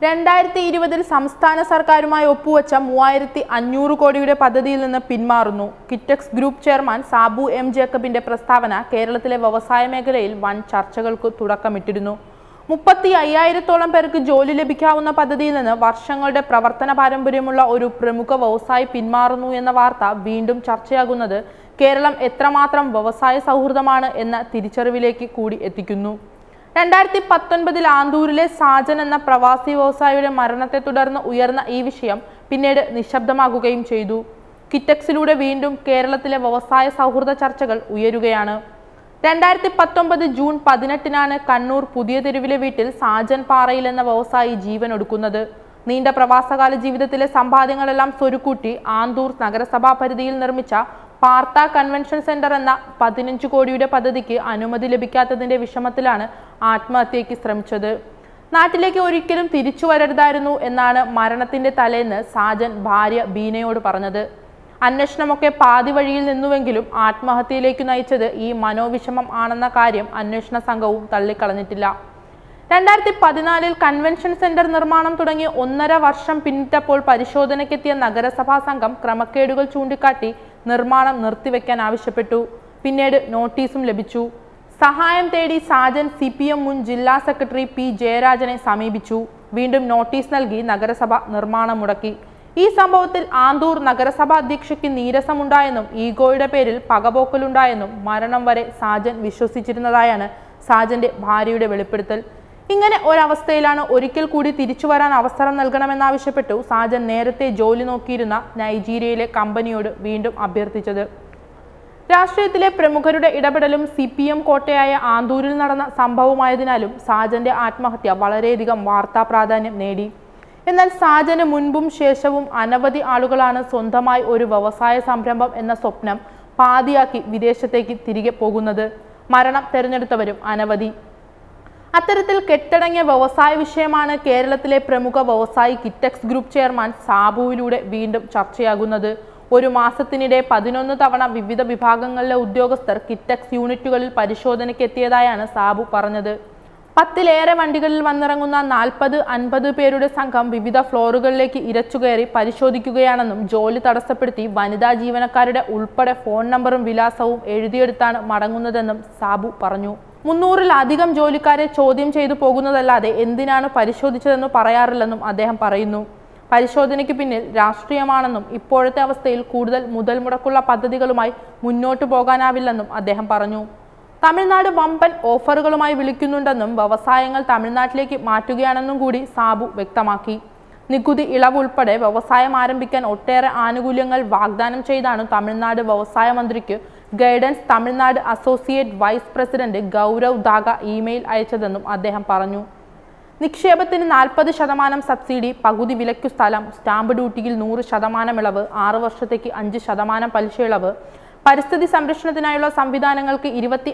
2020 സംസ്ഥാന സർക്കാരുമായി ഒപ്പുവെച്ച 3500 കോടിയുടെ പദ്ധതിയിൽ നിന്ന് പിന്മാറുന്നു. Kitex group chairman Sabu M ജേക്കബിന്റെ പ്രസ്താവന കേരളത്തിലെ വ്യവസായ മേഖലയിൽ വൻ ചർച്ചകൾക്ക് തുടക്കമിട്ടിരുന്നു. 35,000-ഓളം പേർക്ക് ജോലി ലഭിക്കാവുന്ന പദ്ധതിയിൽ നിന്ന് വർഷങ്ങളുടെ പ്രവർത്തന പാരമ്പര്യമുള്ള ഒരു പ്രമുഖ വ്യവസായി പിന്മാറുന്നു എന്ന വാർത്ത വീണ്ടും ചർച്ചയാകുന്നത് കേരളം എത്രമാത്രം വ്യവസായ സൗഹൃദമാണ് എന്ന തിരിച്ചറിവിലേക്ക് കൂടി എത്തിക്കുന്നു. 2019 ആന്തൂരിലെ സാജൻ എന്ന പ്രവാസി വ്യവസായിയുടെ മരണത്തെ തുടർന്ന് ഉയർന്ന ഈ വിഷയം പിന്നീട് നിശബ്ദമാകുകയും ചെയ്തു. കിറ്റക്സിലൂടെ വീണ്ടും കേരളത്തിലെ വ്യവസായ സൗഹൃദ ചർച്ചകൾ ഉയരുകയാണ്. 2019 ജൂൺ 18-നാണ് കണ്ണൂർ പുതിയ തെരുവിലെ വീട്ടിൽ സാജൻ പാറയിൽ എന്ന വ്യവസായി ജീവനൊടുക്കുന്നത്. നീണ്ട പ്രവാസകാല ജീവിതത്തിലെ സമ്പാദ്യങ്ങളെല്ലാം സ്വരുക്കൂട്ടി ആന്തൂർ നഗരസഭാ പരിധിയിൽ നിർമ്മിച്ച പാർത്ത കൺവെൻഷൻ സെന്റർ എന്ന 15 കോടിയുടെ പദ്ധതിക്ക് അനുമതി ലഭിക്കാത്തതിന്റെ വിഷമത്തിലാണ് ആത്മഹത്യയ്ക്ക് ശ്രമിച്ചത്. നാട്ടിലേക്ക് ഒരിക്കലും തിരിച്ചു വരരുതായിരുന്നു എന്നാണ് മരണത്തിന്റെ തലേന്ന് സാജൻ ഭാര്യ ബീനയോട് പറഞ്ഞത്. അന്വേഷണമൊക്കെ പാതി വഴിയിൽ നിന്നുവെങ്കിലും ആത്മഹത്യയിലേക്ക് നയിച്ചത് ഈ മനോവിഷമം ആണെന്ന കാര്യം അന്വേഷണ സംഘവും തള്ളിക്കളഞ്ഞിട്ടില്ല. 2014 കൺവെൻഷൻ സെന്റർ നിർമ്മാണം തുടങ്ങി 1.5 വർഷം പിന്നിട്ടപ്പോൾ പരിശോധനയ്ക്കെത്തിയ നഗരസഭാ സംഘം ക്രമക്കേടുകൾ ചൂണ്ടിക്കാട്ടി നിർമ്മാണം നിർത്തിവെക്കാൻ ആവശ്യപ്പെട്ടു. പിന്നീട് നോട്ടീസും ലഭിച്ചു. സഹായം തേടി സാജൻ CPM മുൻ ജില്ലാ സെക്രട്ടറി P. ജയരാജനെ സമീപിച്ചു. വീണ്ടും നോട്ടീസ് നൽകി നഗരസഭ നിർമ്മാണം മുടക്കി. ഈ സംഭവത്തിൽ ആന്തൂർ നഗരസഭാ അധ്യക്ഷയ്ക്ക് നീരസമുണ്ടായെന്നും ഈഗോയുടെ പേരിൽ പകപോക്കലുണ്ടായെന്നും മരണം വരെ സാജൻ വിശ്വസിച്ചിരുന്നതായാണ് സാജന്റെ ഭാര്യയുടെ വെളിപ്പെടുത്തൽ. ഇങ്ങനെ ഒരവസ്ഥയിലാണ് ഒരിക്കൽ കൂടി തിരിച്ചു വരാൻ അവസരം നൽകണമെന്നാവശ്യപ്പെട്ടു സാജൻ നേരത്തെ ജോലി നോക്കിയിരുന്ന നൈജീരിയയിലെ കമ്പനിയോട് വീണ്ടും അഭ്യർത്ഥിച്ചത്. രാഷ്ട്രീയത്തിലെ പ്രമുഖരുടെ ഇടപെടലും CPM കോട്ടയായ ആന്തൂരിൽ നടന്ന സംഭവമായതിനാലും സാജന്റെ ആത്മഹത്യ വളരെയധികം വാർത്താ പ്രാധാന്യം നേടി. എന്നാൽ സാജന് മുൻപും ശേഷവും അനവധി ആളുകളാണ് സ്വന്തമായി ഒരു വ്യവസായ സംരംഭം എന്ന സ്വപ്നം പാതിയാക്കി വിദേശത്തേക്ക് തിരികെ പോകുന്നത്. മരണം തിരഞ്ഞെടുത്തവരും അനവധി. അത്തരത്തിൽ കെട്ടടങ്ങിയ വ്യവസായ വിഷയമാണ് കേരളത്തിലെ പ്രമുഖ വ്യവസായി കിറ്റക്സ് ഗ്രൂപ്പ് ചെയർമാൻ സാബുവിലൂടെ വീണ്ടും ചർച്ചയാകുന്നത്. ഒരു മാസത്തിനിടെ 11 തവണ വിവിധ വിഭാഗങ്ങളിലെ ഉദ്യോഗസ്ഥർ കിറ്റക്സ് യൂണിറ്റുകളിൽ പരിശോധനയ്ക്ക് എത്തിയതായാണ് സാബു പറഞ്ഞത്. 10-ലേറെ വണ്ടികളിൽ വന്നിറങ്ങുന്ന 40-50 പേരുടെ സംഘം വിവിധ ഫ്ലോറുകളിലേക്ക് ഇരച്ചുകയറി പരിശോധിക്കുകയാണെന്നും ജോലി തടസ്സപ്പെടുത്തി വനിതാ ജീവനക്കാരുടെ ഉൾപ്പെടെ ഫോൺ നമ്പറും വിലാസവും എഴുതിയെടുത്താണ് മടങ്ങുന്നതെന്നും സാബു പറഞ്ഞു. 300-ലധികം ജോലിക്കാരെ ചോദ്യം ചെയ്തു പോകുന്നതല്ലാതെ എന്തിനാണ് പരിശോധിച്ചതെന്ന് പറയാറില്ലെന്നും അദ്ദേഹം പറയുന്നു. പരിശോധനയ്ക്ക് പിന്നിൽ രാഷ്ട്രീയമാണെന്നും ഇപ്പോഴത്തെ അവസ്ഥയിൽ കൂടുതൽ മുതൽ മുടക്കുള്ള പദ്ധതികളുമായി മുന്നോട്ടു പോകാനാവില്ലെന്നും അദ്ദേഹം പറഞ്ഞു. തമിഴ്നാട് വമ്പൻ ഓഫറുകളുമായി വിളിക്കുന്നുണ്ടെന്നും വ്യവസായങ്ങൾ തമിഴ്നാട്ടിലേക്ക് മാറ്റുകയാണെന്നും കൂടി സാബു വ്യക്തമാക്കി. നികുതി ഇളവ് ഉൾപ്പെടെ വ്യവസായം ആരംഭിക്കാൻ ഒട്ടേറെ ആനുകൂല്യങ്ങൾ വാഗ്ദാനം ചെയ്താണ് തമിഴ്നാട് വ്യവസായ മന്ത്രിക്ക് guidance Tamil Nadu associate vice president Gaurav Daga email അയച്ചതെന്നും അദ്ദേഹം പറഞ്ഞു. നിക്ഷേപത്തിന് 40% സബ്സിഡി, പകുതി വിലയ്ക്കു സ്ഥലം, സ്റ്റാമ്പ് ഡ്യൂട്ടിയിൽ 100% ഇളവ്, 6 വർഷത്തേക്ക് 5% പലിശ ഇളവ്, പരിസ്ഥിതി സംരക്ഷണത്തിനായുള്ള സംവിധാനങ്ങൾക്ക്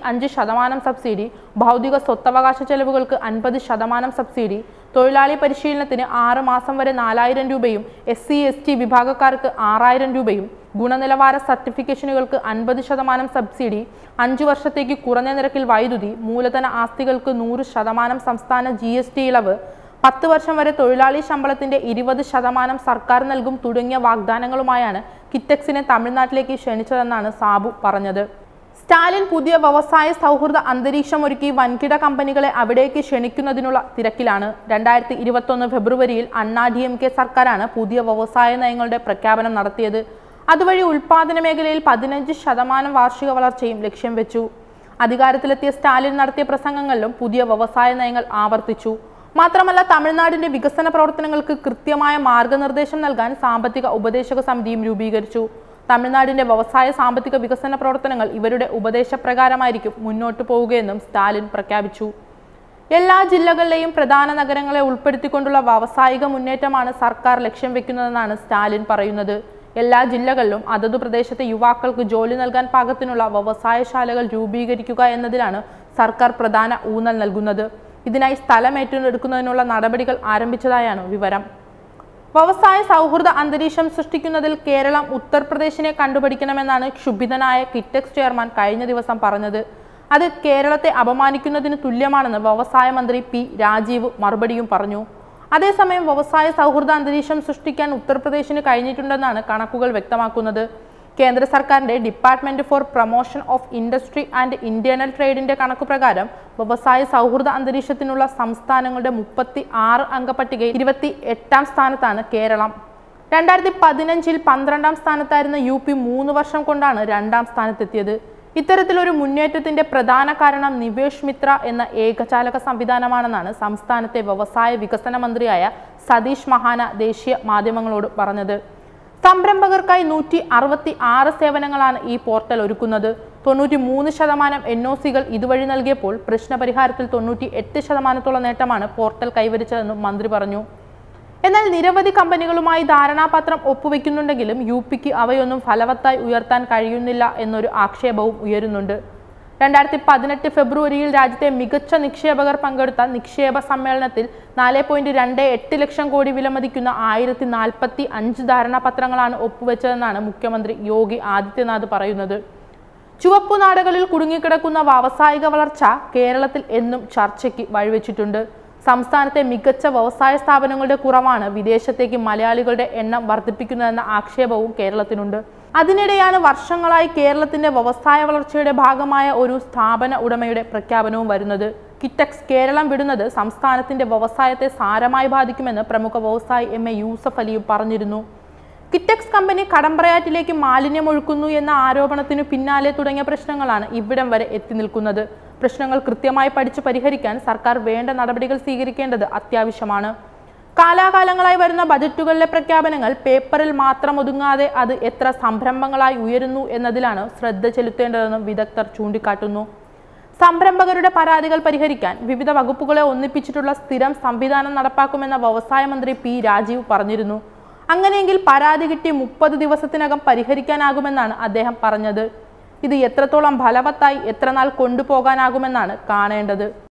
25% സബ്സിഡി, ഭൗതിക സ്വത്തവകാശ ചെലവുകൾക്ക് 50% സബ്സിഡി, തൊഴിലാളി പരിശീലനത്തിന് 6 മാസം വരെ 4,000 രൂപയും SC/ST വിഭാഗക്കാർക്ക് 6,000 രൂപയും, ഗുണനിലവാര സർട്ടിഫിക്കേഷനുകൾക്ക് 50% സബ്സിഡി, 5 വർഷത്തേക്ക് കുറഞ്ഞ നിരക്കിൽ വൈദ്യുതി, മൂലധന ആസ്തികൾക്ക് 100% സംസ്ഥാന GST ഇളവ്, 10 വർഷം വരെ തൊഴിലാളി ശമ്പളത്തിന്റെ 20% സർക്കാർ നൽകും തുടങ്ങിയ വാഗ്ദാനങ്ങളുമായാണ് കിറ്റക്സിനെ തമിഴ്നാട്ടിലേക്ക് ക്ഷണിച്ചതെന്നാണ് സാബു പറഞ്ഞത്. സ്റ്റാലിൻ പുതിയ വ്യവസായ സൗഹൃദ അന്തരീക്ഷം ഒരുക്കി വൻകിട കമ്പനികളെ അവിടേക്ക് ക്ഷണിക്കുന്നതിനുള്ള തിരക്കിലാണ്. 2021 ഫെബ്രുവരിയിൽ അണ്ണാ DMK സർക്കാരാണ് പുതിയ വ്യവസായ നയങ്ങളുടെ പ്രഖ്യാപനം നടത്തിയത്. അതുവഴി ഉൽപാദന മേഖലയിൽ 15% വാർഷിക വളർച്ചയും ലക്ഷ്യം വെച്ചു. അധികാരത്തിലെത്തിയ സ്റ്റാലിൻ നടത്തിയ പ്രസംഗങ്ങളിലും പുതിയ വ്യവസായ നയങ്ങൾ ആവർത്തിച്ചു. മാത്രമല്ല തമിഴ്നാടിന്റെ വികസന പ്രവർത്തനങ്ങൾക്ക് കൃത്യമായ മാർഗനിർദ്ദേശം നൽകാൻ സാമ്പത്തിക ഉപദേശക സമിതിയും രൂപീകരിച്ചു. തമിഴ്നാടിന്റെ വ്യവസായ സാമ്പത്തിക വികസന പ്രവർത്തനങ്ങൾ ഇവരുടെ ഉപദേശപ്രകാരമായിരിക്കും മുന്നോട്ടു പോവുകയെന്നും സ്റ്റാലിൻ പ്രഖ്യാപിച്ചു. എല്ലാ ജില്ലകളിലെയും പ്രധാന നഗരങ്ങളെ ഉൾപ്പെടുത്തിക്കൊണ്ടുള്ള വ്യാവസായിക മുന്നേറ്റമാണ് സർക്കാർ ലക്ഷ്യം വെക്കുന്നതെന്നാണ് സ്റ്റാലിൻ പറയുന്നത്. എല്ലാ ജില്ലകളിലും അതതു പ്രദേശത്തെ യുവാക്കൾക്ക് ജോലി നൽകാൻ പാകത്തിനുള്ള വ്യവസായശാലകൾ രൂപീകരിക്കുക എന്നതിലാണ് സർക്കാർ പ്രധാന ഊന്നൽ നൽകുന്നത്. ഇതിനായി സ്ഥലം ഏറ്റെടുക്കുന്നതിനുള്ള നടപടികൾ ആരംഭിച്ചതായാണ് വിവരം. വ്യവസായ സൗഹൃദ അന്തരീക്ഷം സൃഷ്ടിക്കുന്നതിൽ കേരളം ഉത്തർപ്രദേശിനെ കണ്ടുപിടിക്കണമെന്നാണ് ക്ഷുഭിതനായ കിറ്റക്സ് ചെയർമാൻ കഴിഞ്ഞ ദിവസം പറഞ്ഞത്. അത് കേരളത്തെ അപമാനിക്കുന്നതിന് തുല്യമാണെന്ന് വ്യവസായ മന്ത്രി P. രാജീവ് മറുപടിയും പറഞ്ഞു. അതേസമയം വ്യവസായ സൗഹൃദ അന്തരീക്ഷം സൃഷ്ടിക്കാൻ ഉത്തർപ്രദേശിന് കഴിഞ്ഞിട്ടുണ്ടെന്നാണ് കണക്കുകൾ വ്യക്തമാക്കുന്നത്. കേന്ദ്ര സർക്കാരിന്റെ department for promotion of industry and internal ട്രേഡിന്റെ കണക്കുപ്രകാരം വ്യവസായ സൗഹൃദ അന്തരീക്ഷത്തിനുള്ള സംസ്ഥാനങ്ങളുടെ 36 അംഗ പട്ടികയിൽ 28ാം സ്ഥാനത്താണ് കേരളം. 2015-ൽ 12ാം സ്ഥാനത്തായിരുന്ന UP 3 വർഷം കൊണ്ടാണ് 2ാം സ്ഥാനത്തെത്തിയത്. ഇത്തരത്തിലൊരു മുന്നേറ്റത്തിന്റെ പ്രധാന കാരണം നിവേഷ് മിത്ര എന്ന ഏകജാലക സംവിധാനമാണെന്നാണ് സംസ്ഥാനത്തെ വ്യവസായ വികസന മന്ത്രിയായ സതീഷ് മഹാന ദേശീയ മാധ്യമങ്ങളോട് പറഞ്ഞത്. സംരംഭകർക്കായി 166 സേവനങ്ങളാണ് ഈ പോർട്ടൽ ഒരുക്കുന്നത്. 93% NOCകൾ ഇതുവഴി നൽകിയപ്പോൾ പ്രശ്നപരിഹാരത്തിൽ 98% നേട്ടമാണ് പോർട്ടൽ കൈവരിച്ചതെന്നും മന്ത്രി പറഞ്ഞു. എന്നാൽ നിരവധി കമ്പനികളുമായി ധാരണാപത്രം ഒപ്പുവെക്കുന്നുണ്ടെങ്കിലും UPക്ക് അവയൊന്നും ഫലവത്തായി ഉയർത്താൻ കഴിയുന്നില്ല എന്നൊരു ആക്ഷേപവും ഉയരുന്നുണ്ട്. 2018 ഫെബ്രുവരിയിൽ രാജ്യത്തെ മികച്ച നിക്ഷേപകർ പങ്കെടുത്ത നിക്ഷേപ സമ്മേളനത്തിൽ 4.28 ലക്ഷം കോടി വിലമതിക്കുന്ന 1045 ധാരണാപത്രങ്ങളാണ് ഒപ്പുവെച്ചതെന്നാണ് മുഖ്യമന്ത്രി യോഗി ആദിത്യനാഥ് പറയുന്നത്. ചുവപ്പുനാടകളിൽ കുടുങ്ങിക്കിടക്കുന്ന വ്യാവസായിക വളർച്ച കേരളത്തിൽ എന്നും ചർച്ചയ്ക്ക് വഴിവെച്ചിട്ടുണ്ട്. സംസ്ഥാനത്തെ മികച്ച വ്യവസായ സ്ഥാപനങ്ങളുടെ കുറവാണ് വിദേശത്തേക്ക് മലയാളികളുടെ എണ്ണം വർദ്ധിപ്പിക്കുന്നതെന്ന ആക്ഷേപവും കേരളത്തിനുണ്ട്. അതിനിടെയാണ് വർഷങ്ങളായി കേരളത്തിന്റെ വ്യവസായ വളർച്ചയുടെ ഭാഗമായ ഒരു സ്ഥാപന ഉടമയുടെ പ്രഖ്യാപനവും വരുന്നത്. കിറ്റക്സ് കേരളം വിടുന്നത് സംസ്ഥാനത്തിന്റെ വ്യവസായത്തെ സാരമായി ബാധിക്കുമെന്ന് പ്രമുഖ വ്യവസായി MA യൂസഫ് അലിയും പറഞ്ഞിരുന്നു. കിറ്റക്സ് കമ്പനി കടമ്പ്രയാറ്റിലേക്ക് മാലിന്യം ഒഴുക്കുന്നു എന്ന ആരോപണത്തിനു പിന്നാലെ തുടങ്ങിയ പ്രശ്നങ്ങളാണ് ഇവിടം വരെ എത്തി നിൽക്കുന്നത്. പ്രശ്നങ്ങൾ കൃത്യമായി പഠിച്ചു പരിഹരിക്കാൻ സർക്കാർ വേണ്ട നടപടികൾ സ്വീകരിക്കേണ്ടത് അത്യാവശ്യമാണ്. കാലാകാലങ്ങളായി വരുന്ന ബജറ്റുകളിലെ പ്രഖ്യാപനങ്ങൾ പേപ്പറിൽ മാത്രം ഒതുങ്ങാതെ അത് എത്ര സംരംഭങ്ങളായി ഉയരുന്നു എന്നതിലാണ് ശ്രദ്ധ ചെലുത്തേണ്ടതെന്നും വിദഗ്ധർ ചൂണ്ടിക്കാട്ടുന്നു. സംരംഭകരുടെ പരാതികൾ പരിഹരിക്കാൻ വിവിധ വകുപ്പുകളെ ഒന്നിപ്പിച്ചിട്ടുള്ള സ്ഥിരം സംവിധാനം നടപ്പാക്കുമെന്ന വ്യവസായ മന്ത്രി P രാജീവ് പറഞ്ഞിരുന്നു. അങ്ങനെയെങ്കിൽ പരാതി കിട്ടി 30 ദിവസത്തിനകം പരിഹരിക്കാനാകുമെന്നാണ് അദ്ദേഹം പറഞ്ഞത്. ഇത് എത്രത്തോളം ഫലവത്തായി എത്ര നാൾ കൊണ്ടുപോകാനാകുമെന്നാണ് കാണേണ്ടത്.